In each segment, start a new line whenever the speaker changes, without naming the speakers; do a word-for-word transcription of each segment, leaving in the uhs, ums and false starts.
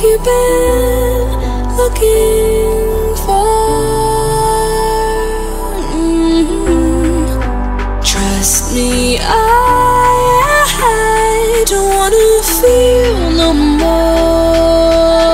what you've been looking for. Mm-hmm. Trust me, I, I don't wanna feel no more.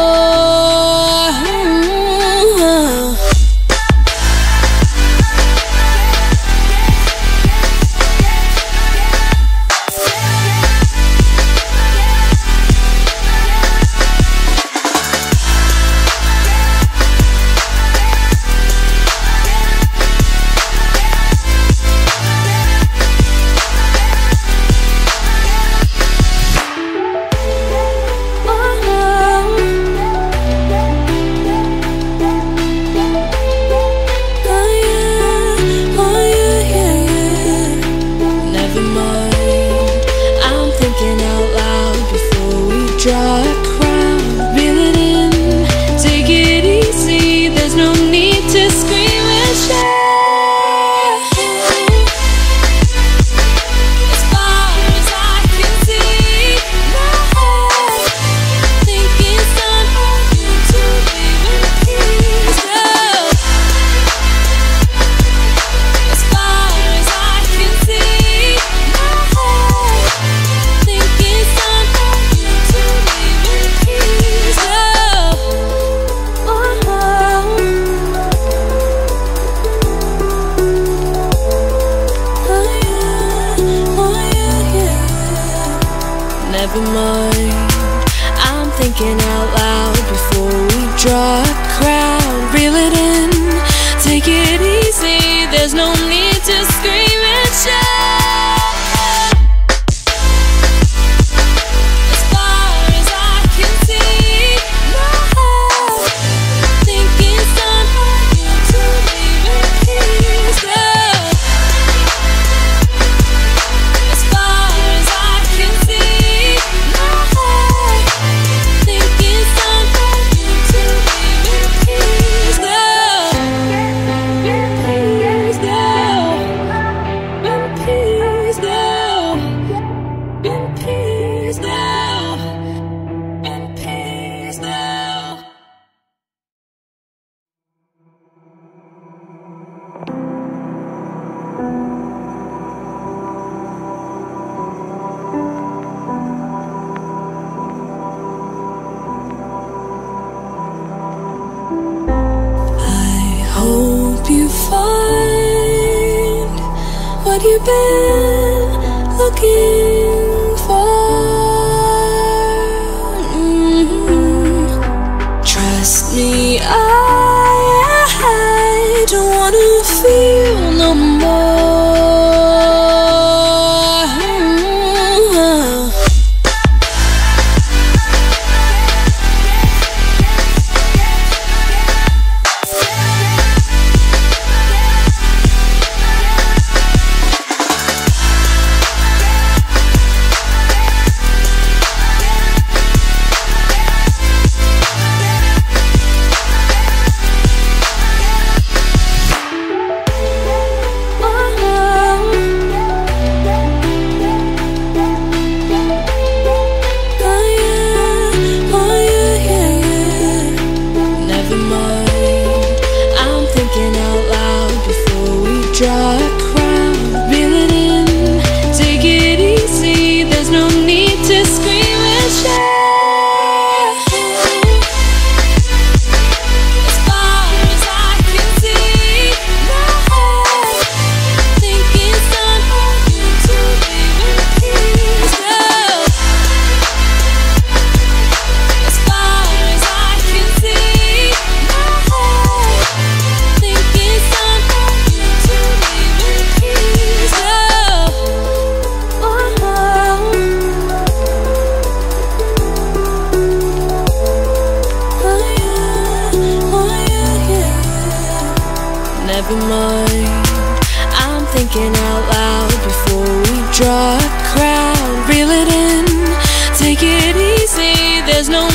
Never mind, I'm thinking out loud before we draw a crowd. Reel it in, take it easy, there's no need to scream and shout. As far as I can see, my heart thinking somehow you to leave in peace. As far as I can see, you find what you've been looking for. Mm-hmm. Trust me, I, I don't wanna feel no more. Draw a crowd, reel it in, take it easy, there's no need to scream and shout. As far as I can see, my heart thinking somehow you to leave in peace. As far as I can see, my heart thinking somehow you to leave in peace. Oh, oh, oh yeah, oh yeah, yeah. Never mind, I'm thinking out loud before we draw a crowd. Reel it in, take it easy, there's no